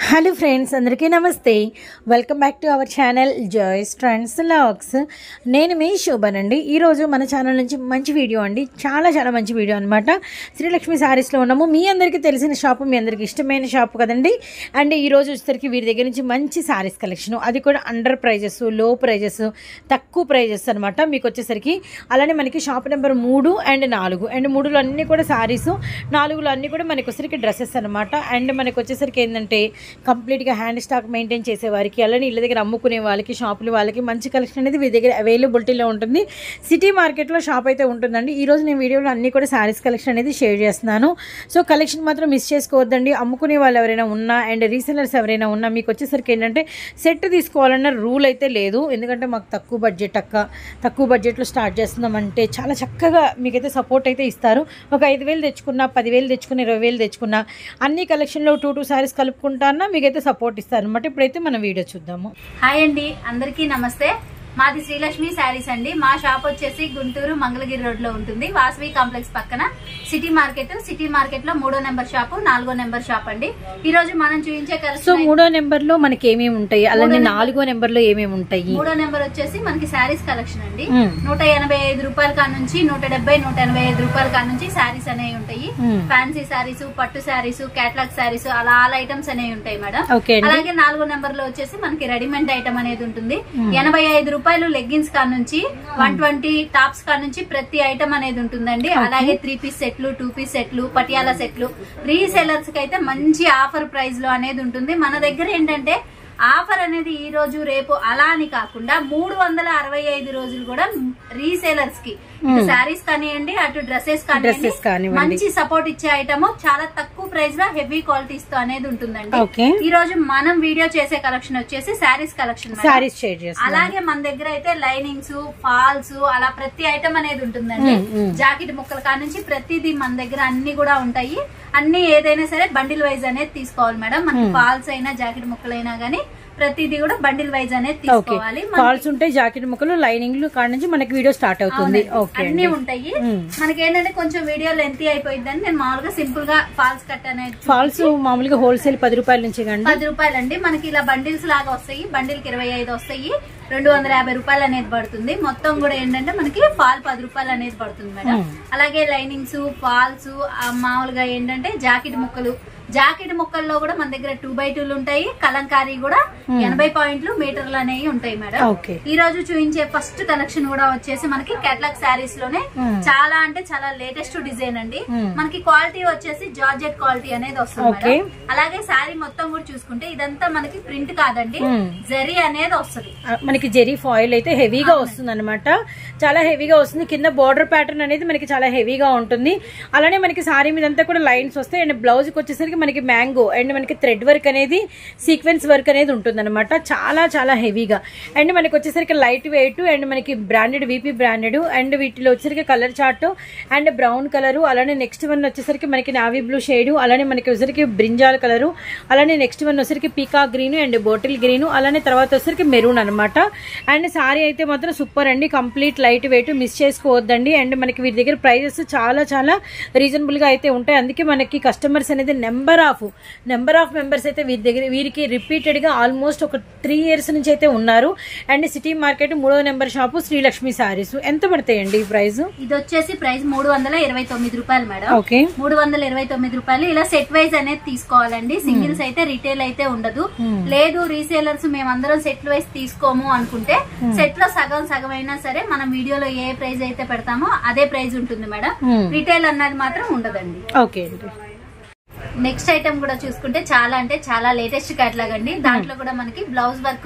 Hello friends, అందరికీ నమస్తే. Welcome back to our channel Joys Trends Vlogs. నేను మీ శోభనండి. ఈరోజు మన ఛానల్ నుంచి మంచి వీడియో అండి, చాలా మంచి వీడియో అనమాట. శ్రీలక్ష్మి శారీస్లో ఉన్నాము. మీ అందరికీ తెలిసిన షాపు, మీ అందరికీ ఇష్టమైన షాపు కదండి. అండ్ ఈరోజు వచ్చేసరికి వీరి దగ్గర నుంచి మంచి శారీస్ కలెక్షన్, అది కూడా అండర్ ప్రైజెస్, లో ప్రైజెస్, తక్కువ ప్రైజెస్ అనమాట మీకు వచ్చేసరికి. అలానే మనకి షాప్ నెంబర్ 3 and 4 అండ్ 3లో అన్నీ కూడా శారీస్, 4లో అన్నీ కూడా మనకి వచ్చేసరికి డ్రెస్సెస్ అనమాట. అండ్ మనకి వచ్చేసరికి ఏంటంటే కంప్లీట్గా హ్యాండ్ స్టాక్ మెయింటైన్ చేసే వారికి, అలానే ఇళ్ళ దగ్గర అమ్ముకునే వాళ్ళకి, షాపులు వాళ్ళకి మంచి కలెక్షన్ అనేది వీరి దగ్గర అవైలబిలిటీలో ఉంటుంది. సిటీ మార్కెట్లో షాప్ అయితే ఉంటుందండి. ఈరోజు నేను వీడియోలో అన్నీ కూడా శారీస్ కలెక్షన్ అనేది షేర్ చేస్తున్నాను. సో కలెక్షన్ మాత్రం మిస్ చేసుకోవద్దండి. అమ్ముకునే వాళ్ళు ఎవరైనా ఉన్నా అండ్ రీసెలర్స్ ఎవరైనా ఉన్నా మీకు వచ్చేసరికి ఏంటంటే సెట్ తీసుకోవాలన్న రూల్ అయితే లేదు. ఎందుకంటే మాకు తక్కువ బడ్జెట్లో స్టార్ట్ చేస్తున్నామంటే చాలా చక్కగా మీకైతే సపోర్ట్ అయితే ఇస్తారు. ఒక 5,000 తెచ్చుకున్నా, 10,000 తెచ్చుకున్నా, 20,000 తెచ్చుకున్నా అన్ని కలెక్షన్లో 2 శారీస్ కలుపుకుంటానా మీకైతే సపోర్ట్ ఇస్తారు అనమాట. ఇప్పుడైతే మనం వీడియో చూద్దాము. హాయ్ అండి, అందరికీ నమస్తే. మాది శ్రీలక్ష్మి శారీస్ అండి. మా షాప్ వచ్చేసి గుంటూరు మంగళగిరి రోడ్ లో ఉంటుంది, వాసవి కాంప్లెక్స్ పక్కన సిటీ మార్కెట్. సిటీ మార్కెట్ లో 3వ నెంబర్ షాప్, 4వ నెంబర్ షాప్ అండి. ఈ రోజు మనం చూపించే కలెక్షన్. సో 3వ నెంబర్ లో మనకి ఏమేమి ఉంటాయి, అలానే 4వ నెంబర్ లో ఏమేమి ఉంటాయి? 3వ నెంబర్ వచ్చేసి మనకి శారీస్ కలెక్షన్ అండి. 185 రూపాయల కాడ నుంచి 170, 185 రూపాయల కాడ నుంచి శారీస్ అనేవి ఉంటాయి. ఫ్యాన్సీ శారీస్, పట్టు శారీస్, కేటలాగ్ శారీస్, అలా ఆల్ ఐటమ్స్ అనేవి ఉంటాయి మేడం. అలాగే 4వ నెంబర్ లో వచ్చేసి మనకి రెడీమేడ్ ఐటమ్ అనేది ఉంటుంది. 85 రూపాయలు లెగ్గిన్స్ కాడ నుంచి 120 టాప్స్ కాడ నుంచి ప్రతి ఐటమ్ అనేది ఉంటుందండి. అలాగే 3 పీస్ సెట్లు, 2 పీస్ సెట్లు, పటియాలా సెట్లు రీసెలర్స్ కి అయితే మంచి ఆఫర్ ప్రైస్ లో అనేది ఉంటుంది. మన దగ్గర ఏంటంటే ఆఫర్ అనేది ఈ రోజు రేపు అలా అని కాకుండా 365 రోజులు కూడా రీసేలర్స్ కి శారీస్ కానివ్వండి, అటు డ్రెస్సెస్ కానివ్వండి, మంచి సపోర్ట్ ఇచ్చే ఐటమ్ చాలా తక్కువ ప్రైస్ లో హెవీ క్వాలిటీస్ తో అనేది ఉంటుందండి. ఈ రోజు మనం వీడియో చేసే కలెక్షన్ వచ్చేసి శారీస్ కలెక్షన్. అలాగే మన దగ్గర అయితే లైనింగ్స్, ఫాల్స్, అలా ప్రతి ఐటమ్ అనేది ఉంటుందండి. జాకెట్ ముక్కల కాడ నుంచి ప్రతిదీ మన దగ్గర అన్ని కూడా ఉంటాయి. అన్ని ఏదైనా సరే బండిల్ వైజ్ అనేది తీసుకోవాలి మేడం. మనకి ఫాల్స్ అయినా జాకెట్ ముక్కలైనా గానీ ప్రతిదీ కూడా బండిల్ వైజ్ అనేది తీసుకోవాలి. ఫాల్స్ ఉంటాయి, జాకెట్ ముక్కలు, లైనింగ్ కాడ నుంచి మనకి వీడియో స్టార్ట్ అవుతుంది. అన్ని ఉంటాయి. మనకి ఏంటంటే కొంచెం వీడియో లెంతీ అయిపోయిందని నేను మామూలుగా సింపుల్ గా ఫాల్స్ కట్ అనేది. ఫాల్స్ మామూలుగా హోల్సేల్ 10 రూపాయల నుంచి 10 రూపాయలు అండి. మనకి ఇలా బండిల్స్ లాగా వస్తాయి. బండిల్ కి 25 వస్తాయి. 250 రూపాయలు అనేది పడుతుంది. మొత్తం కూడా ఏంటంటే మనకి ఫాల్ 10 రూపాయలు అనేది పడుతుంది మేడం. అలాగే లైనింగ్స్, ఫాల్స్, మామూలుగా ఏంటంటే జాకెట్ ముక్కల్లో కూడా మన దగ్గర 2x2 ఉంటాయి. కలంకారీ కూడా 80 పాయింట్లు మీటర్లు అనేవి ఉంటాయి మేడం. ఈ రోజు చూపించే ఫస్ట్ కలెక్షన్ కూడా వచ్చేసి మనకి కేటలాగ్ శారీస్ లోనే చాలా అంటే చాలా లేటెస్ట్ డిజైన్ అండి. మనకి క్వాలిటీ వచ్చేసి జార్జెట్ క్వాలిటీ అనేది వస్తుంది. అలాగే శారీ మొత్తం కూడా చూసుకుంటే ఇదంతా మనకి ప్రింట్ కాదండి, జరీ అనేది వస్తుంది. మనకి జరీ ఫాయిల్ అయితే హెవీగా వస్తుంది అనమాట. చాలా హెవీగా వస్తుంది. కింద బోర్డర్ ప్యాటర్న్ అనేది మనకి చాలా హెవీగా ఉంటుంది. అలానే మనకి శారీ మీద అంతా కూడా లైన్స్ వస్తాయి. అండ్ బ్లౌజ్ కి వచ్చేసరికి మనకి మ్యాంగో అండ్ మనకి థ్రెడ్ వర్క్ అనేది, సీక్వెన్స్ వర్క్ అనేది ఉంటుంది అనమాట. చాలా హెవీగా. అండ్ మనకి వచ్చేసరికి లైట్ వెయిట్ అండ్ మనకి బ్రాండెడ్, వీపీ బ్రాండెడ్. అండ్ వీటిలో వచ్చేసరికి colour chart and brown colour, అలానే నెక్స్ట్ వన్ వచ్చేసరికి మనకి నావీ బ్లూ షేడ్, అలానే మనకి వచ్చేసరికి బ్రింజాల్ కలరు, అలానే నెక్స్ట్ వన్ వచ్చేసరికి పీకా గ్రీన్ అండ్ బాటిల్ గ్రీన్, అలానే తర్వాత వచ్చేసరికి మెరూన్ అనమాట. అండ్ సారీ అయితే మాత్రం సూపర్ అండి, కంప్లీట్ లైట్ వెయిట్, మిస్ చేసుకోవద్దండి. అండ్ మనకి వీరి దగ్గర ప్రైజెస్ చాలా రీజనబుల్ గా అయితే ఉంటాయి. అందుకే మనకి కస్టమర్స్ అనేది నెంబర్ ఆఫ్ మెంబర్స్ అయితే వీరికి రిపీటెడ్ గా ఆల్మోస్ట్ ఒక 3 years నుంచి అయితే ఉన్నారు. అండ్ సిటీ మార్కెట్ 3వ నెంబర్ షాపు శ్రీలక్ష్మి శారీస్. ఎంత పడతాయండి ఈ ప్రైస్? ఇది వచ్చేసి ప్రైస్ 329 రూపాయలు మేడం. 329 రూపాయలు. ఇలా సెట్ వైజ్ అనేది తీసుకోవాలండి. సింగిల్స్ అయితే రిటైల్ అయితే ఉండదు. లేదు రీసేలర్స్ మేమందరం సెట్ వైజ్ తీసుకోము అనుకుంటే సెట్ లో సగం అయినా సరే మనం వీడియోలో ఏ ప్రైస్ అయితే పెడతామో అదే ప్రైస్ ఉంటుంది మేడం. రిటైల్ అన్నది మాత్రం ఉండదండి. ఓకే అండి. నెక్స్ట్ ఐటమ్ కూడా చూసుకుంటే చాలా అంటే చాలా లేటెస్ట్ కేటలాగ్ అండి. దాంట్లో కూడా మనకి బ్లౌజ్ వర్క్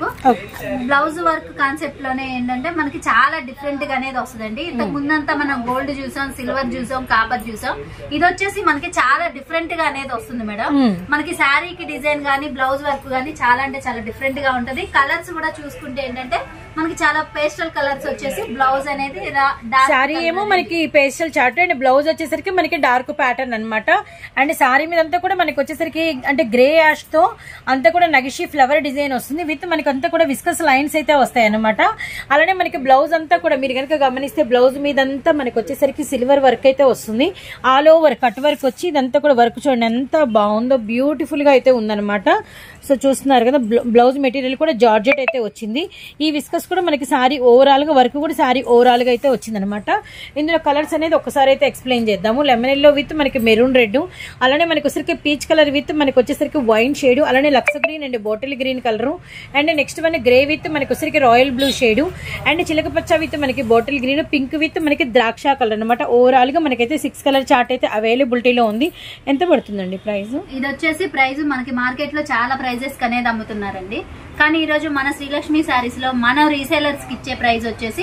కాన్సెప్ట్ లోనే ఏంటంటే మనకి చాలా డిఫరెంట్ గా అనేది వస్తుందండి. ఇంతకు ముందంతా మనం గోల్డ్ చూసాం, సిల్వర్ చూసాం, కాపర్ చూసాం. ఇది వచ్చేసి మనకి చాలా డిఫరెంట్ గా అనేది వస్తుంది మేడం. మనకి శారీకి డిజైన్ గానీ, బ్లౌజ్ వర్క్ గానీ చాలా అంటే చాలా డిఫరెంట్ గా ఉంటది. కలర్స్ కూడా చూసుకుంటే ఏంటంటే మనకి చాలా పేస్టల్ కలర్స్ వచ్చేసి బ్లౌజ్ అనేది శారీ ఏమో మనకి పేస్టల్ చార్ట్ అండ్ బ్లౌజ్ వచ్చేసరికి మనకి డార్క్ ప్యాటర్న్ అనమాట. అండ్ శారీ మీద అంతా కూడా మనకి వచ్చేసరికి అంటే గ్రే యాష్ తో అంతా కూడా నగిషి ఫ్లవర్ డిజైన్ వస్తుంది. విత్ మనకి అంతా కూడా విస్కస్ లైన్స్ అయితే వస్తాయి అనమాట. అలానే మనకి బ్లౌజ్ అంతా కూడా మీరు కనుక గమనిస్తే బ్లౌజ్ మీద అంతా మనకి వచ్చేసరికి సిల్వర్ వర్క్ అయితే వస్తుంది. ఆల్ ఓవర్ కట్ వర్క్ వచ్చి ఇదంతా కూడా వర్క్ చూడండి ఎంత బాగుందో, బ్యూటిఫుల్ గా అయితే ఉందన్నమాట. సో చూస్తున్నారు కదా, బ్లౌజ్ మెటీరియల్ కూడా జార్జెట్ అయితే వచ్చింది. ఈ విస్కస్ కూడా మనకి శారీ ఓవరాల్ గా వర్క్ కూడా శారీ ఓవరాల్ గా అయితే వచ్చింది అనమాట. ఇందులో కలర్స్ అనేది ఒకసారి అయితే ఎక్స్ప్లెయిన్ చేద్దాము. లెమన్ ఎల్లో విత్ మనకి మెరూన్ రెడ్, అలానే మనకి వచ్చేసరికి పీచ్ కలర్ విత్ మనకి వచ్చేసరికి వైన్ షేడ్, అలానే lux green and bottle green colour, and next one grey with మనకి వచ్చేసరికి రాయల్ బ్లూ షేడ్, అండ్ చిలక పచ్చ విత్ మనకి బాటిల్ గ్రీన్, పింక్ విత్ మనకి ద్రాక్ష కలర్ అనమాట. ఓవరాల్ గా మనకైతే 6 కలర్ చార్ట్ అయితే అవైలబిలిటీలో ఉంది. ఎంత పడుతుందండి ప్రైస్? ఇది వచ్చేసి ప్రైస్ మనకి మార్కెట్ లో చాలా ప్రైజెస్ అనేది అమ్ముతున్నారండి. కానీ ఈ రోజు మన శ్రీలక్ష్మి శారీస్ లో మన రీసేలర్స్ కి ఇచ్చే ప్రైస్ వచ్చేసి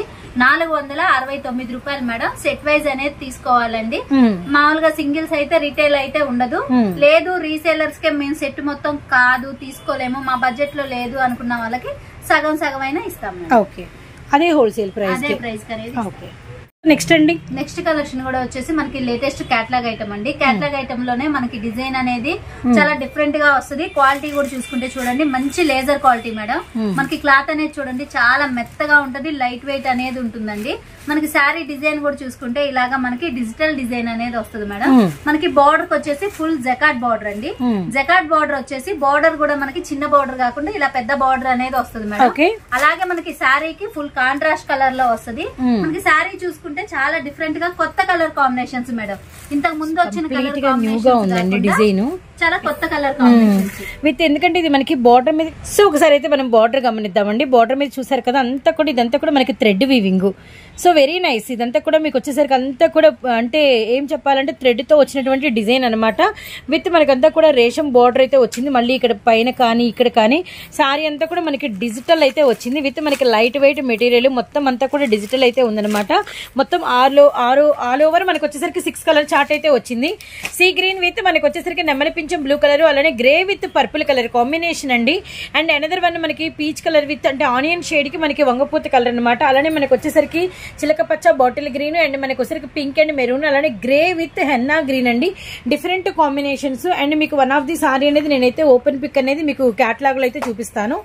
469 రూపాయలు మేడం. సెట్ వైజ్ అనేది తీసుకోవాలండి. మామూలుగా సింగిల్స్ అయితే రిటైల్ అయితే ఉండదు. లేదు రీసేలర్స్ కే మేము సెట్ మొత్తం కాదు తీసుకోలేము, మా బడ్జెట్ లో లేదు అనుకున్న వాళ్ళకి సగం సగం అయినా ఇస్తాం. ఓకే, అదే హోల్సేల్ ప్రైస్. అదే ప్రైస్ అనేది. ఓకే, నెక్స్ట్ అండి నెక్స్ట్ కలెక్షన్ కూడా వచ్చేసి మనకి లేటెస్ట్ క్యాటలాగ్ ఐటమ్ అండి. క్యాటలాగ్ ఐటమ్ లోనే మనకి డిజైన్ అనేది చాలా డిఫరెంట్ గా వస్తుంది. క్వాలిటీ కూడా చూసుకుంటే చూడండి మంచి లేజర్ క్వాలిటీ మేడం. మనకి క్లాత్ అనేది చూడండి చాలా మెత్తగా ఉంటది, లైట్ వెయిట్ అనేది ఉంటుందండి. మనకి శారీ డిజైన్ కూడా చూసుకుంటే ఇలాగా మనకి డిజిటల్ డిజైన్ అనేది వస్తుంది మేడం. మనకి బార్డర్ వచ్చేసి ఫుల్ జకాట్ బార్డర్ అండి. జకాట్ బార్డర్ వచ్చేసి బార్డర్ కూడా మనకి చిన్న బార్డర్ కాకుండా ఇలా పెద్ద బార్డర్ అనేది వస్తుంది మేడం. అలాగే మనకి శారీకి ఫుల్ కాంట్రాస్ట్ కలర్ లో వస్తుంది. మనకి శారీ చూసుకుంటే చాలా డిఫరెంట్ గా కొత్త కలర్ కాంబినేషన్స్ మేడం. ఇంతకు ముందు వచ్చిన కలర్ డిజైన్ చాలా కొత్త కలర్ కాంబినేషన్స్ విత్, ఎందుకంటే ఇది మనకి బార్డర్ మీద. సో ఒకసారి అయితే మనం బార్డర్ గమనిద్దామండి. బార్డర్ మీద చూసారు కదా, అంతా కూడా ఇదంతా కూడా మనకి thread weaving. So very nice. ఇదంతా కూడా మీకు వచ్చేసరికి అంతా కూడా అంటే ఏం చెప్పాలంటే థ్రెడ్ తో వచ్చినటువంటి డిజైన్ అనమాట. విత్ మనకంతా కూడా రేషం బార్డర్ అయితే వచ్చింది. మళ్ళీ ఇక్కడ పైన కానీ ఇక్కడ కానీ శారీ అంతా కూడా మనకి డిజిటల్ అయితే వచ్చింది. విత్ మనకి లైట్ వెయిట్ మెటీరియల్ మొత్తం అంతా కూడా డిజిటల్ అయితే ఉందన్నమాట. మొత్తం ఆల్ ఓవర్ మనకి వచ్చేసరికి 6 కలర్ చార్ట్ అయితే వచ్చింది. సీ గ్రీన్ విత్ మనకి వచ్చేసరికి నెమలి పింఛం బ్లూ కలర్, అలానే grey with purple colour combination అండి. అండ్ అనదర్ వన్ మనకి పీచ్ కలర్ విత్ అంటే ఆనియన్ షేడ్ కి మనకి వంగపూత కలర్ అనమాట. అలానే మనకి వచ్చేసరికి చిలక పచ్చ బాటిల్ గ్రీన్, అండ్ మనకి వచ్చేసరికి పింక్ అండ్ మెరూన్, అలానే గ్రే విత్ హెన్నా గ్రీన్ అండి. Different combinations. అండ్ మీకు వన్ ఆఫ్ ది సారీ అనేది నేనైతే ఓపెన్ పిక్ అనేది మీకు క్యాటలాగ్ లో అయితే చూపిస్తాను.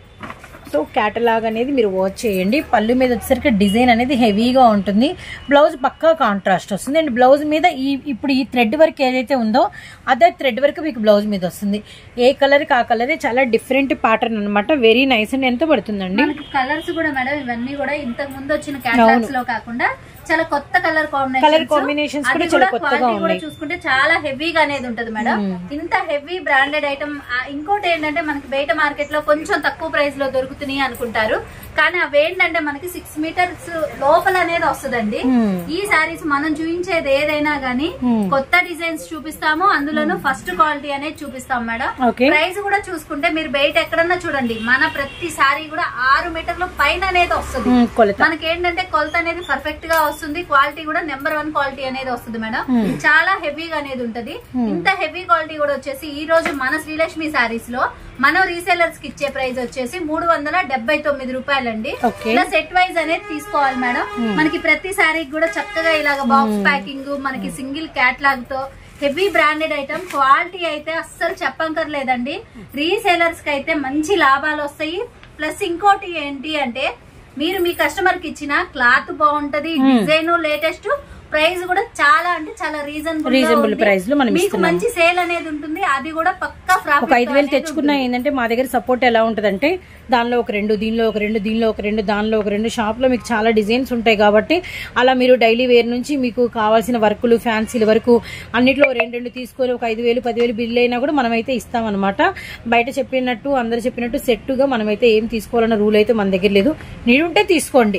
సో క్యాటలాగ్ అనేది మీరు వాచ్ చేయండి. పళ్ళు మీద వచ్చేసరికి డిజైన్ అనేది హెవీగా ఉంటుంది. బ్లౌజ్ పక్కా కాంట్రాస్ట్ వస్తుంది. అండ్ బ్లౌజ్ మీద ఇప్పుడు ఈ థ్రెడ్ వర్క్ ఏదైతే ఉందో అదే థ్రెడ్ వర్క్ మీకు బ్లౌజ్ మీద వస్తుంది. ఏ కలర్ కి ఆ కలర్ చాలా డిఫరెంట్ ప్యాటర్న్ అనమాట. Very nice. అండ్ ఎంత పడుతుందండి? కలర్స్ కూడా మేడం ఇవన్నీ కూడా ఇంతకు ముందు వచ్చిన క్యాటలాగ్స్ లో కాకుండా చాలా కొత్త కలర్ కాంబినేషన్స్ కూడా చాలా కొత్తగా ఉన్నాయి. చూసుకుంటే చాలా హెవీగా అనేది ఉంటది మేడం. ఇంత హెవీ బ్రాండెడ్ ఐటమ్. ఇంకోటి ఏంటంటే మనకి బయట మార్కెట్ లో కొంచెం తక్కువ ప్రైస్ లో దొరుకుతున్నాయి అనుకుంటారు, కానీ అవి ఏంటంటే మనకి 6 మీటర్స్ లోపల అనేది వస్తుందండి. ఈ సారీస్ మనం చూపించేది ఏదైనా గానీ కొత్త డిజైన్స్ చూపిస్తాము, అందులోనూ ఫస్ట్ క్వాలిటీ అనేది చూపిస్తాం మేడం. ప్రైస్ కూడా చూసుకుంటే మీరు బయట ఎక్కడన్నా చూడండి, మన ప్రతి సారీ కూడా 6 మీటర్ల పైన అనేది వస్తుంది. మనకి ఏంటంటే కొలత అనేది పర్ఫెక్ట్ గా వస్తుంది. క్వాలిటీ కూడా నెంబర్ 1 క్వాలిటీ అనేది వస్తుంది మేడం. చాలా హెవీగా అనేది ఉంటది. ఇంత హెవీ క్వాలిటీ కూడా వచ్చేసి ఈ రోజు మన శ్రీలక్ష్మి సారీస్ లో మనం రీసేలర్స్ కి ఇచ్చే ప్రైస్ వచ్చేసి 379 రూపాయలండి. ఇలా సెట్ వైజ్ అనేది తీసుకోవాలి మేడం. మనకి ప్రతి సారీకి కూడా చక్కగా ఇలాగ బాక్స్ ప్యాకింగ్, మనకి సింగిల్ క్యాటలాగ్ తో హెవీ బ్రాండెడ్ ఐటమ్. క్వాలిటీ అయితే అస్సలు చెప్పంకర్లేదండి. రీసేలర్స్ కి అయితే మంచి లాభాలు వస్తాయి. ప్లస్ ఇంకోటి ఏంటి అంటే మీరు మీ కస్టమర్ కి ఇచ్చిన క్లాత్ బాగుంటది, డిజైన్ లేటెస్ట్, ప్రైస్ కూడా చాలా అంటే చాలా రీజనబుల్ ప్రైస్ లో మనం మీకు మంచి సేల్ అనేది ఉంటుంది. అది కూడా పక్కా ఒక 5,000 తెచ్చుకున్నా ఏంటంటే మా దగ్గర సపోర్ట్ ఎలా ఉంటదంటే దానిలో ఒక 2, దీనిలో ఒక 2, దీనిలో ఒక 2, దానిలో ఒక 2, షాప్ లో మీకు చాలా డిజైన్స్ ఉంటాయి కాబట్టి అలా మీరు డైలీ వేర్ నుంచి మీకు కావాల్సిన వర్కులు ఫ్యాన్సీల వరకు అన్నిట్లో 2 తీసుకొని ఒక 5,000 10,000 బిల్ అయినా కూడా మనమైతే ఇస్తామన్నమాట. బయట చెప్పినట్టు అందరు చెప్పినట్టు సెట్ గా మనమైతే ఏం తీసుకోవాలన్న రూల్ అయితే మన దగ్గర లేదు. నీడుంటే తీసుకోండి,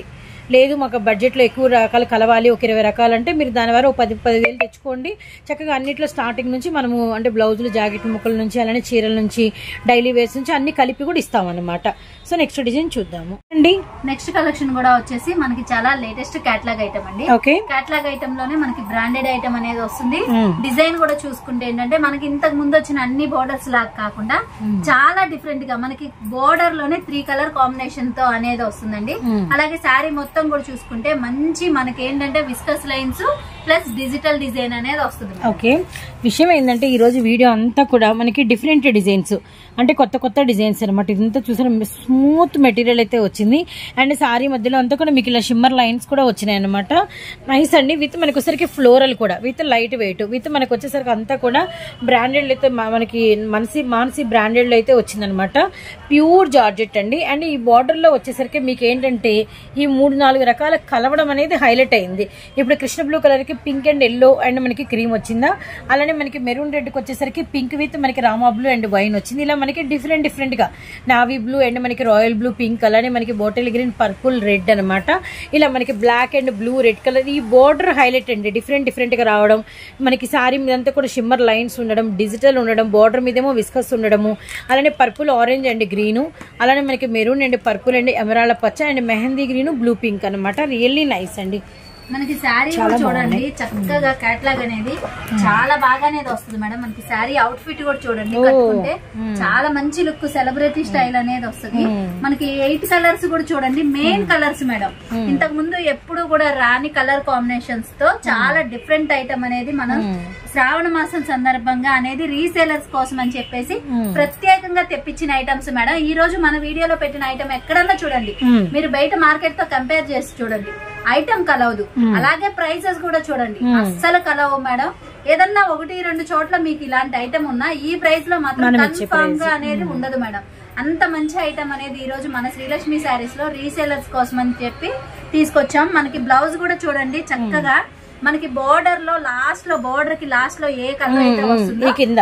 లేదు మాకు బడ్జెట్లో ఎక్కువ రకాలు కలవాలి, ఒక 20 రకాలు అంటే మీరు దాని వరకు 10,000 తెచ్చుకోండి. చక్కగా అన్నిట్లో స్టార్టింగ్ నుంచి మనము అంటే బ్లౌజులు, జాకెట్ ముక్కల నుంచి, అలానే చీరల నుంచి, డైలీ వేర్స్ నుంచి అన్ని కలిపి కూడా ఇస్తామన్నమాట. సో నెక్స్ట్ డిజైన్ చూద్దాము అండి. నెక్స్ట్ కలెక్షన్ కూడా వచ్చేసి మనకి చాలా లేటెస్ట్ క్యాటలాగ్ ఐటమ్ అండి. ఓకే, క్యాటలాగ్ ఐటమ్ లోనే మనకి బ్రాండెడ్ ఐటమ్ అనేది వస్తుంది. డిజైన్ కూడా చూసుకుంటే ఏంటంటే మనకి ఇంతకు ముందు వచ్చిన అన్ని బోర్డర్స్ లాగా కాకుండా చాలా డిఫరెంట్ గా మనకి బోర్డర్ లోనే 3 కలర్ కాంబినేషన్ తో అనేది వస్తుందండి. అలాగే శారీ మొత్తం కూడా చూసుకుంటే మంచి మనకి ఏంటంటే viscose lines plus digital design అనేది వస్తుంది. ఓకే, విషయం ఏంటంటే ఈ రోజు వీడియో అంతా కూడా మనకి డిఫరెంట్ డిజైన్స్ అంటే కొత్త కొత్త డిజైన్స్ అనమాట. ఇదంతా చూసిన స్మూత్ మెటీరియల్ అయితే వచ్చింది. అండ్ సారీ మధ్యలో అంతా కూడా మీకు ఇలా షిమ్మర్ లైన్స్ కూడా వచ్చినాయి అనమాట. నైస్ అండి. విత్ మనకి వచ్చేసరికి ఫ్లోరల్ కూడా, విత్ లైట్ వెయిట్, విత్ మనకి వచ్చేసరికి అంతా కూడా బ్రాండెడ్ అయితే మనకి మానసి బ్రాండెడ్ అయితే వచ్చిందనమాట. ప్యూర్ జార్జెట్ అండి. అండ్ ఈ బార్డర్ లో వచ్చేసరికి మీకు ఏంటంటే ఈ 3-4 రకాల కలవడం అనేది హైలైట్ అయింది. ఇప్పుడు కృష్ణ బ్లూ కలర్ కి పింక్ అండ్ ఎల్లో అండ్ మనకి క్రీమ్ వచ్చిందా, అలానే మనకి మెరూన్ రెడ్ కి వచ్చేసరికి పింక్ విత్ మనకి రామా బ్లూ అండ్ వైన్ వచ్చింది. ఇలా మనకి డిఫరెంట్ గా నావీ బ్లూ అండ్ మనకి రాయల్ బ్లూ, పింక్, అలానే మనకి బాటిల్ గ్రీన్, పర్పుల్, రెడ్ అనమాట. ఇలా మనకి black and blue, red colour ఈ బోర్డర్ హైలైట్ అండి. డిఫరెంట్ గా రావడం, మనకి సారీ మీద అంతా కూడా షిమ్మర్ లైన్స్ ఉండడం, డిజిటల్ ఉండడం, బార్డర్ మీదేమో విస్కస్ ఉండడము, అలానే పర్పుల్, ఆరెంజ్ అండ్ గ్రీను, అలానే మనకి maroon and purple and emerald పచ్చ and mehndi green, blue pink అనమాట. రియల్లీ నైస్ అండి. మనకి శారీ చూడండి చక్కగా క్యాటలాగ్ అనేది చాలా బాగా అనేది వస్తుంది మేడం. మనకి శారీ అవుట్ ఫిట్ కూడా చూడండి కట్టుకుంటే చాలా మంచి లుక్, సెలబ్రిటీ స్టైల్ అనేది వస్తుంది. మనకి 8 కలర్స్ కూడా చూడండి, మెయిన్ కలర్స్ మేడం. ఇంతకు ముందు ఎప్పుడు కూడా రాని కలర్ కాంబినేషన్స్ తో చాలా డిఫరెంట్ ఐటమ్ అనేది మనం శ్రావణ మాసం సందర్భంగా అనేది రీసేలర్స్ కోసం అని చెప్పేసి ప్రత్యేకంగా తెప్పించిన ఐటమ్స్ మేడం. ఈ రోజు మన వీడియోలో పెట్టిన ఐటమ్ ఎక్కడన్నా చూడండి, మీరు బయట మార్కెట్ తో కంపేర్ చేసి చూడండి, ఐటమ్ కలవదు. అలాగే ప్రైసెస్ కూడా చూడండి, అస్సలు కలవు మేడం. ఏదన్నా 1-2 చోట్ల మీకు ఇలాంటి ఐటమ్ ఉన్నా ఈ ప్రైస్ లో మాత్రం కన్ఫర్మ్ గా అనేది ఉండదు మేడం. అంత మంచి ఐటమ్ అనేది ఈ రోజు మన శ్రీలక్ష్మి శారీస్ లో రీసేలర్స్ కోసం అని చెప్పి తీసుకొచ్చాం. మనకి బ్లౌజ్ కూడా చూడండి చక్కగా మనకి బోర్డర్ లో బోర్డర్ కి లాస్ట్ లో ఏ కలర్ అయితే వస్తుందో కింద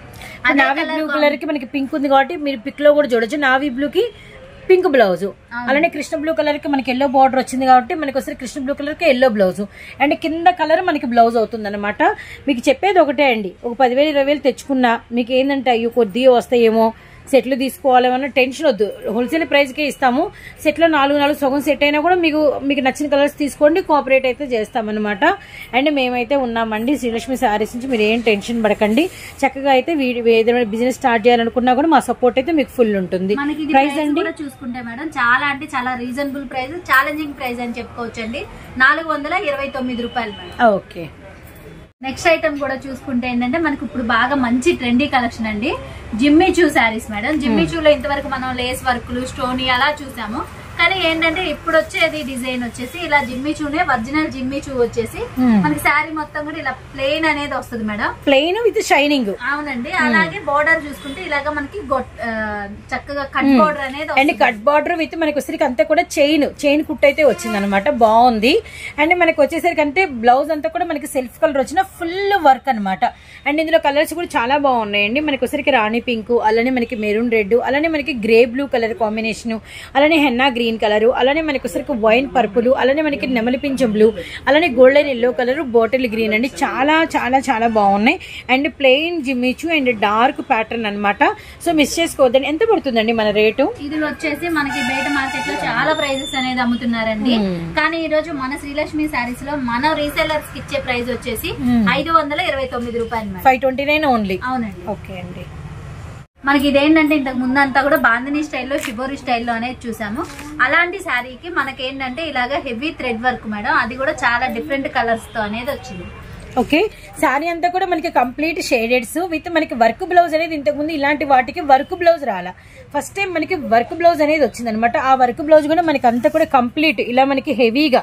నావీ బ్లూ కలర్ కి మనకి పింక్ ఉంది కాబట్టి మీరు పిక్ లో కూడా చూడొచ్చు. నావీ బ్లూ కి పింక్ బ్లౌజ్, అలానే కృష్ణ బ్లూ కలర్ కి మనకి ఎల్లో బార్డర్ వచ్చింది కాబట్టి మనకి వస్తే కృష్ణ బ్లూ కలర్ కి ఎల్లో బ్లౌజ్ అండ్ కింద కలర్ మనకి బ్లౌజ్ అవుతుంది అనమాట. మీకు చెప్పేది ఒకటే అండి, ఒక 10,000-20,000 తెచ్చుకున్నా మీకు ఏంటంటే అయ్యో కొద్దిగా వస్తాయేమో, సెట్లు తీసుకోవాలేమన్నా టెన్షన్ వద్దు. హోల్సేల్ ప్రైస్కే ఇస్తాము. సెట్లో 4 సగం సెట్ అయినా కూడా మీకు నచ్చిన కలర్స్ తీసుకోండి, కోఆపరేట్ అయితే చేస్తామన్నమాట. అండ్ మేమైతే ఉన్నామండి శ్రీలక్ష్మి శారీస్ నుంచి, మీరు ఏం టెన్షన్ పడకండి. చక్కగా అయితే ఏదైనా బిజినెస్ స్టార్ట్ చేయాలనుకున్నా కూడా మా సపోర్ట్ అయితే మీకు ఫుల్ ఉంటుంది. ప్రైస్ అండి చూసుకుంటే మేడం చాలా అంటే చాలా రీజనబుల్ ప్రైస్, ఛాలెంజింగ్ ప్రైస్ అని చెప్పుకోవచ్చు అండి. 429 రూపాయలు మేడం. ఓకే, నెక్స్ట్ ఐటమ్ కూడా చూసుకుంటే ఏంటంటే మనకి ఇప్పుడు బాగా మంచి ట్రెండీ కలెక్షన్ అండి, Jimmy Choo saris madam. Jimmy చూలో ఇంతవరకు మనం లేస్ వర్క్లు, స్టోనీ అలా చూసాము. కానీ ఏంటంటే ఇప్పుడు వచ్చేది డిజైన్ వచ్చేసి ఇలా జిమ్మీ చూనే ఒరిజినల్ జిమ్మీ చూ వచ్చేసి మనకి శారీ మొత్తం కూడా ఇలా ప్లెయిన్ అనేది వస్తుంది మేడం, ప్లెయిన్ విత్ షైనింగ్. అవునండి. అలాగే బోర్డర్ చూసుకుంటే ఇలాగా మనకి చక్కగా కట్ బోర్డర్ అనేది అండ్ కట్ బార్డర్ విత్ మనకి వచ్చేసరికి అంతా కూడా చైన్ కుట్ అయితే వచ్చింది అనమాట. బాగుంది. అండ్ మనకి వచ్చేసరికి అంటే బ్లౌజ్ అంతా కూడా మనకి సెల్ఫ్ కలర్ వచ్చిన ఫుల్ వర్క్ అనమాట. అండ్ ఇందులో కలర్స్ కూడా చాలా బాగున్నాయండి. మనకి వచ్చేసరికి రాణి పింక్, అలానే మనకి మెరూన్ రెడ్, అలానే మనకి గ్రే బ్లూ కలర్ కాంబినేషన్, అలానే హెన్నా గ్రీన్ కలర్, అలానే మనకి వచ్చేసరికి వైన్ పర్పుల్, అలానే మనకి నెమలి పింఛం బ్లూ, అలానే golden yellow colour, bottle green అండి. చాలా చాలా చాలా బాగున్నాయి. And plain Jimmy Choo and dark pattern అనమాట. సో మిస్ చేసుకోవద్దండి. ఎంత పడుతుందండి మన రేటు? ఇది వచ్చేసి మనకి బయట మార్కెట్ లో చాలా ప్రైజెస్ అనేది అమ్ముతున్నారండి. కానీ ఈ రోజు మన శ్రీలక్ష్మి శారీస్ లో మన రీసెలర్స్ కి ఇచ్చే ప్రైస్ వచ్చేసి 529 రూపాయలు, 529 ఓన్లీ. అవునండి. ఓకే అండి. మనకి ఇదేంటంటే ఇంతకు ముందంతా కూడా బాందిని స్టైల్లో, షిబోరి స్టైల్లో అనేది చూసాము. అలాంటి శారీకి మనకి ఏంటంటే ఇలాగా హెవీ థ్రెడ్ వర్క్ మేడం, అది కూడా చాలా డిఫరెంట్ కలర్స్ తో అనేది వచ్చింది. ఓకే, శారీ అంతా కూడా మనకి కంప్లీట్ షేడెడ్స్ విత్ మనకి వర్క్ బ్లౌజ్ అనేది ఇంతకు ముందు ఇలాంటి వాటికి వర్క్ బ్లౌజ్ రాలా, ఫస్ట్ టైం మనకి వర్క్ బ్లౌజ్ అనేది వచ్చింది అనమాట. ఆ వర్క్ బ్లౌజ్ కూడా మనకి అంతా కూడా కంప్లీట్ ఇలా మనకి హెవీగా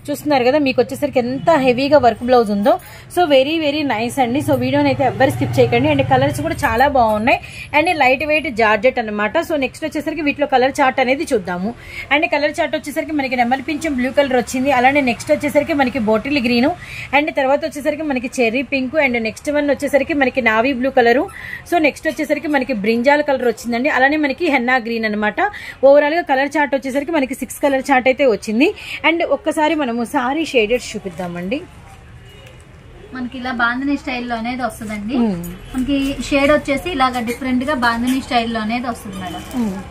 చూస్తున్నారు కదా, మీకు వచ్చేసరికి ఎంత హెవీగా వర్క్ బ్లౌజ్ ఉందో. సో వెరీ వెరీ నైస్ అండి. సో వీడియోని అయితే ఎవ్వరు స్కిప్ చేయకండి. అండ్ కలర్స్ కూడా చాలా బాగున్నాయి అండ్ లైట్ వెయిట్ జార్జెట్ అనమాట. సో నెక్స్ట్ వచ్చేసరికి వీటిలో కలర్ చార్ట్ అనేది చూద్దాము. అండ్ కలర్ చార్ట్ వచ్చేసరికి మనకి నెమలి పింఛం బ్లూ కలర్ వచ్చింది. అలానే నెక్స్ట్ వచ్చేసరికి మనకి బాటిల్ గ్రీన్ అండ్ తర్వాత వచ్చేసరికి మనకి cherry pink and next one వచ్చేసరికి మనకి navy blue colour. So next వచ్చేసరికి మనకి బ్రింజాల్ కలర్ వచ్చిందండి. అలానే మనకి హెన్నా గ్రీన్ అనమాట. ఓవరాల్ గా కలర్ చార్ట్ వచ్చేసరికి మనకి 6 కలర్ చార్ట్ అయితే వచ్చింది. అండ్ ఒక్కసారి మనము సారీ షేడెడ్ చూపిద్దామండి. మనకి ఇలా బాందిని స్టైల్లో అనేది వస్తుందండి. మనకి షేడ్ వచ్చేసి ఇలాగా డిఫరెంట్ గా బాందిని స్టైల్లో అనేది వస్తుంది మేడం.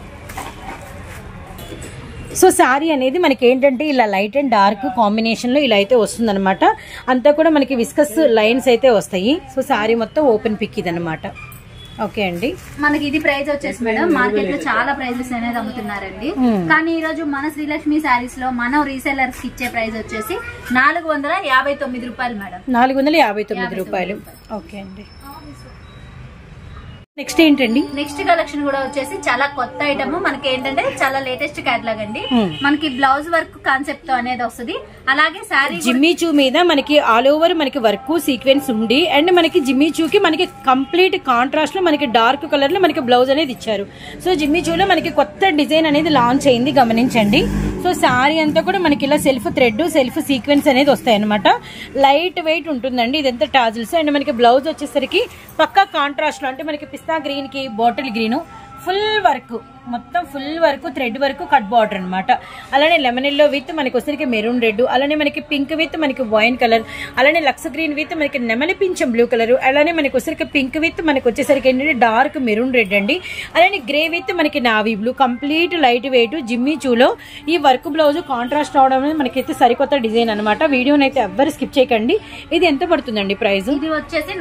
సో శారీ అనేది మనకి ఏంటంటే ఇలా లైట్ అండ్ డార్క్ కాంబినేషన్ లో ఇలా అయితే వస్తుంది అనమాట. అంతా కూడా మనకి విస్కస్ లైన్స్ అయితే వస్తాయి. సో శారీ మొత్తం ఓపెన్ పిక్ ఇది అనమాట. ఓకే అండి, మనకి ఇది ప్రైస్ వచ్చేసి మేడం మార్కెట్ లో చాలా ప్రైజెస్ అనేది అమ్ముతున్నారండి. కానీ ఈ రోజు మన శ్రీలక్ష్మి శారీస్ లో మనం రీసెల్లర్స్ కి ఇచ్చే ప్రైస్ వచ్చేసి 459 రూపాయలు మేడం. 459 రూపాయలు. ఓకే అండి, నెక్స్ట్ ఏంటండి? నెక్స్ట్ కలెక్షన్ కూడా వచ్చేసి చాలా కొత్త ఐటమ్. మనకి ఏంటంటే చాలా లేటెస్ట్ కేటలాగ్ అండి. మనకి బ్లౌజ్ వర్క్ కాన్సెప్ట్ తో అనేది వస్తుంది. అలాగే శారీ జిమ్మీ చూ మీద మనకి ఆల్ ఓవర్ మనకి వర్క్ సీక్వెన్స్ ఉండి అండ్ మనకి జిమ్మీ చూకి మనకి కంప్లీట్ కాంట్రాస్ట్ లో మనకి డార్క్ కలర్ లో మనకి బ్లౌజ్ అనేది ఇచ్చారు. సో జిమ్మీ చూలో మనకి కొత్త డిజైన్ అనేది లాంచ్ అయింది, గమనించండి. సో శారీ అంతా కూడా మనకి ఇలా సెల్ఫ్ థ్రెడ్ సెల్ఫ్ సీక్వెన్స్ అనేది వస్తాయి అనమాట. లైట్ వెయిట్ ఉంటుందండి ఇదంతా టాజిల్స్. అండ్ మనకి బ్లౌజ్ వచ్చేసరికి పక్కా కాంట్రాస్ట్ లో అంటే మనకి పిస్తా గ్రీన్ కి బాటిల్ గ్రీన్ ఫుల్ వర్క్, మొత్తం full work thread work cut border అనమాట. అలానే లెమన్ ఎల్లో విత్ మనకి వచ్చేసరికి మెరూన్ రెడ్, అలానే మనకి పింక్ విత్ మనకి వైన్ కలర్, అలానే లక్స్ గ్రీన్ విత్ మనకి నెమలి పింఛం బ్లూ కలర్, అలానే మనకి వచ్చేసరికి పింక్ విత్ మనకి వచ్చేసరికి ఏంటంటే డార్క్ మెరూన్ రెడ్ అండి. అలానే గ్రే విత్ మనకి navy blue, complete light weight Jimmy చూలో ఈ వర్క్ బ్లౌజ్ కాంట్రాస్ట్ అవడం అనేది మనకైతే సరికొత్త డిజైన్ అనమాట. వీడియోని అయితే ఎవ్వరు స్కిప్ చేయకండి. ఇది ఎంత పడుతుందండి ప్రైస్? ఇది వచ్చేసి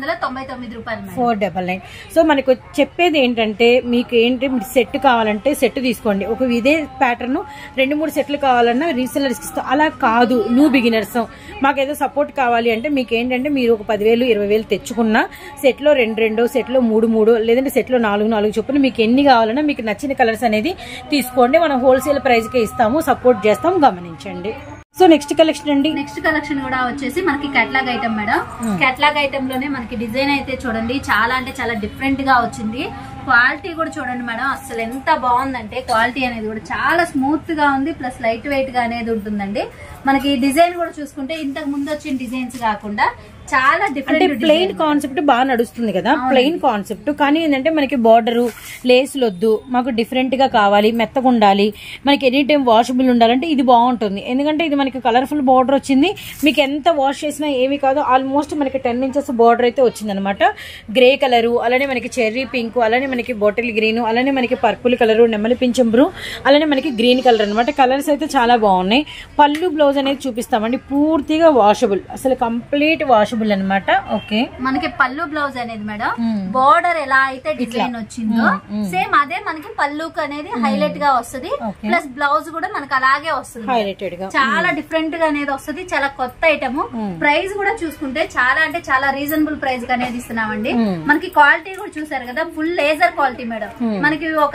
499 రూపాయలు, 499. సో మనకు చెప్పేది ఏంటంటే మీకు ఏంటి సెట్ కావాలంటే సెట్ తీసుకోండి. ఒక ఇదే ప్యాటర్న్ 2-3 సెట్లు కావాలన్నా రీసెల్లర్స్ ఇస్తాం. అలా కాదు, న్యూ బిగినర్స్ మాకేదో సపోర్ట్ కావాలి అంటే మీకు ఏంటంటే మీరు ఒక 10,000-20,000 తెచ్చుకున్న సెట్ లో 2 సెట్ లో 3 లేదంటే సెట్ లో 4 చొప్పున మీకు ఎన్ని కావాలన్నా మీకు నచ్చిన కలర్స్ అనేది తీసుకోండి. మనం హోల్సేల్ ప్రైస్ కే ఇస్తాము, సపోర్ట్ చేస్తాం, గమనించండి. సో నెక్స్ట్ కలెక్షన్ అండి. నెక్స్ట్ కలెక్షన్ కూడా వచ్చేసి మనకి catalogue item madam. Catalogue item లోనే మనకి డిజైన్ అయితే చూడండి చాలా అంటే చాలా డిఫరెంట్ గా వచ్చింది. క్వాలిటీ కూడా చూడండి మేడం, అసలు ఎంత బాగుందంటే క్వాలిటీ అనేది కూడా చాలా స్మూత్ గా ఉంది, ప్లస్ లైట్ వెయిట్ గా అనేది ఉంటుందండి. మనకి డిజైన్ కూడా చూసుకుంటే ఇంతకు ముందు వచ్చిన డిజైన్స్ కాకుండా చాలా డిఫరెంట్ ప్లెయిన్ కాన్సెప్ట్ బాగా నడుస్తుంది కదా, ప్లెయిన్ కాన్సెప్ట్. కానీ ఏంటంటే మనకి బార్డర్ లేసులు వద్దు, మాకు డిఫరెంట్ గా కావాలి, మెత్తగా ఉండాలి, మనకి ఎనీ టైం వాషబుల్ ఉండాలంటే ఇది బాగుంటుంది. ఎందుకంటే ఇది మనకి కలర్ఫుల్ బార్డర్ వచ్చింది. మీకు ఎంత వాష్ చేసినా ఏమి కాదు. ఆల్మోస్ట్ మనకి 10 ఇంచెస్ బార్డర్ అయితే వచ్చింది అనమాట. గ్రే కలరు, అలానే మనకి చెర్రీ పింక్, అలానే మనకి బాటిల్ గ్రీన్, అలానే మనకి పర్పుల్ కలరు, నెమలి పింఛం బ్లూ, అలానే మనకి గ్రీన్ కలర్ అనమాట. కలర్స్ అయితే చాలా బాగున్నాయి. పళ్ళు బ్లౌజ్ అనేది చూపిస్తామండి, పూర్తిగా వాషబుల్, అసలు కంప్లీట్ వాషబుల్ అనమాట. ఓకే, మనకి పళ్ళు బ్లౌజ్ అనేది మేడం బార్డర్ ఎలా అయితే డిజైన్ వచ్చిందో సేమ్ అదే మనకి పళ్ళుకి అనేది హైలైట్ గా వస్తుంది. ప్లస్ బ్లౌజ్ కూడా మనకి అలాగే వస్తుంది, హైలైటెడ్ గా చాలా డిఫరెంట్ గా అనేది వస్తుంది. చాలా కొత్త ఐటమ్. ప్రైస్ కూడా చూసుకుంటే చాలా అంటే చాలా రీజనబుల్ ప్రైస్ గా అనేది ఇస్తున్నామండి. మనకి క్వాలిటీ కూడా చూసారు కదా, ఫుల్ లేజర్ క్వాలిటీ మేడం. మనకి ఒక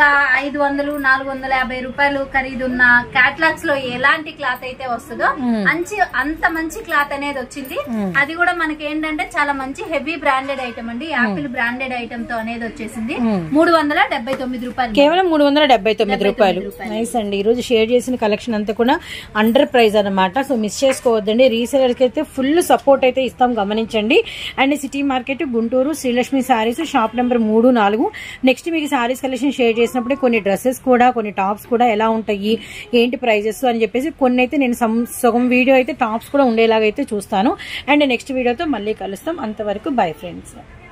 500-450 రూపాయలు ఖరీదున్న క్యాటలాగ్స్ లో ఎలాంటి క్లాత్ అయితే వస్తుందో అంత మంచి క్లాత్ అనేది వచ్చింది. అది కూడా మనకి ఏంటంటే చాలా మంచి హెవీ బ్రాండెడ్ ఐటమ్ అండి. యాపిల్ బ్రాండెడ్ ఐటమ్ తో అనేది వచ్చేసింది 379 రూపాయలు, కేవలం 379 రూపాయలు. నైస్ అండి. ఈ రోజు షేర్ చేసిన కలెక్షన్ అంతా కూడా అండర్ ప్రైస్ అనమాట. సో మిస్ చేసుకోవద్దండి. రీసెలర్ కి అయితే ఫుల్ సపోర్ట్ అయితే ఇస్తాం, గమనించండి. And city market Guntur Srilakshmi sarees shop number 3-4. Next మీకు శారీస్ కలెక్షన్ షేర్ చేసినప్పుడు కొన్ని డ్రెస్సెస్ కూడా కొన్ని టాప్స్ కూడా ఎలా ఉంటాయి ఏంటి ప్రైజెస్ అని చెప్పేసి కొన్ని అయితే నేను సగం వీడియో అయితే టాప్స్ కూడా ఉండేలాగా అయితే చూస్తాను. అండ్ నెక్స్ట్ వీడియోతో మళ్ళీ కలుస్తాం. అంతవరకు బై ఫ్రెండ్స్.